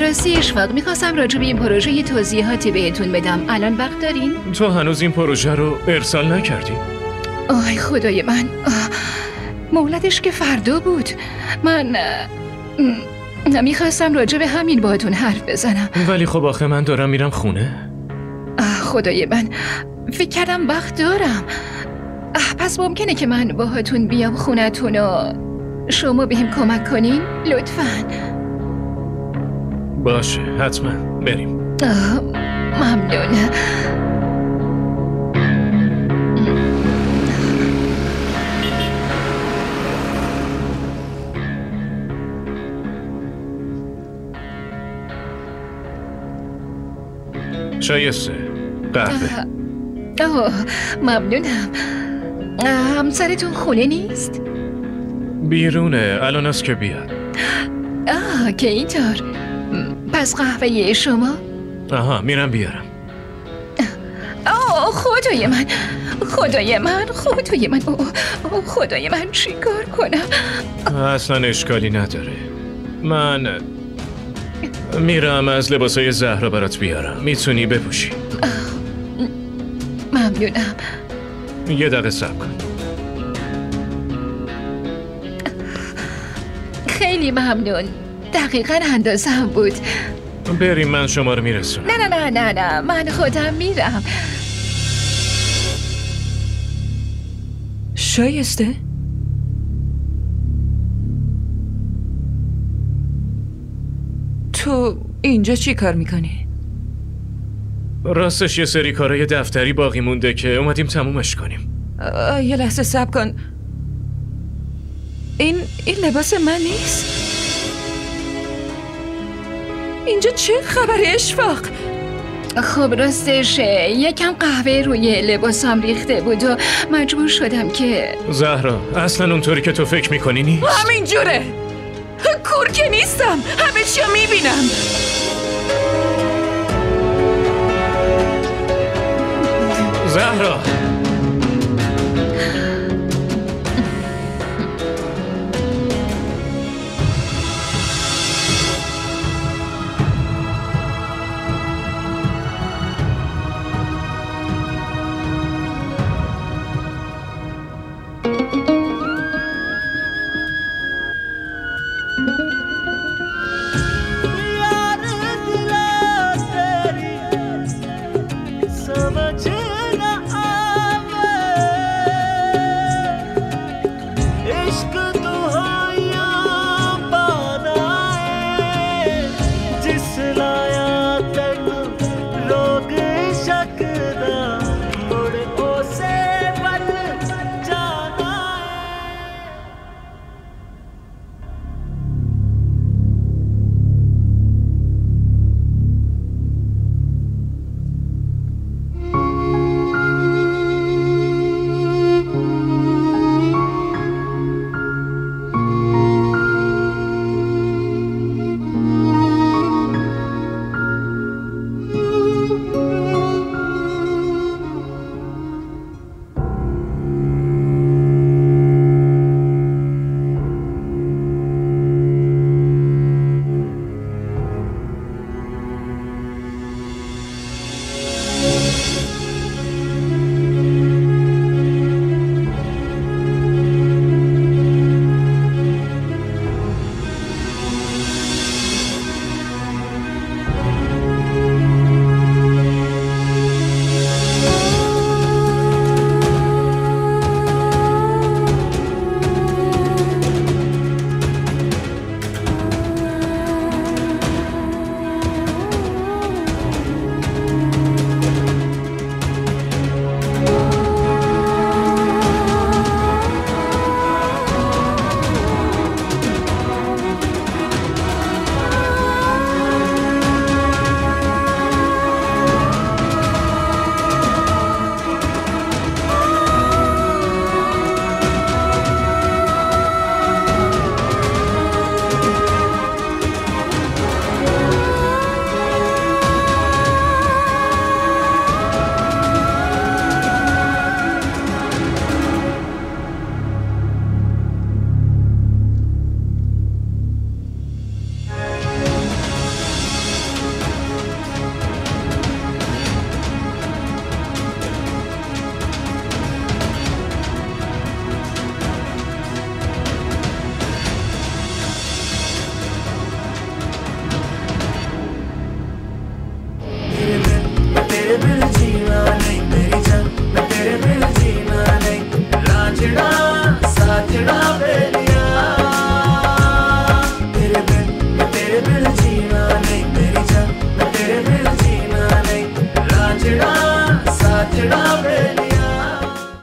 راستی اشفاق، میخواستم راجع به این پروژه یه توضیحاتی بهتون بدم. الان وقت دارین؟ تو هنوز این پروژه رو ارسال نکردی؟ آی خدای من، مولدش که فردا بود. من میخواستم راجع به همین باهاتون حرف بزنم. ولی خب آخه من دارم میرم خونه. خدای من، فکر کردم وقت دارم. پس ممکنه که من باهاتون بیام خونتون و شما بهم کمک کنین؟ لطفاً. باشه، حتما بریم. ممنون. شایسته، قهوه. ممنونم. همسرتون خونه نیست؟ بیرونه، الان است که بیاد. که اینطور. پس قهوه شما؟ آها، میرم بیارم. خدای من، خدای من، خدای من، خدای من، چی کار کنم؟ اصلا اشکالی نداره. من میرم از لباسای زهرا برات بیارم. میتونی بپوشی. ممنونم. یه دقیقه صبر کن. خیلی ممنون. دقیقاً اندازه‌ام بود. بریم، من شما رو میرسونم. نه، من خودم میرم. شایسته؟ تو اینجا چی کار میکنی؟ راستش یه سری کارهای دفتری باقی مونده که اومدیم تمومش کنیم. یه لحظه صبر کن. این لباس من نیست. اینجا چه خبره اشفاق؟ خب راستش یکم قهوه روی لباسام ریخته بود و مجبور شدم که... زهرا، اصلا اونطوری که تو فکر میکنی نیست. همین جوره. کور که نیستم، همه چی رو میبینم. زهرا، समझ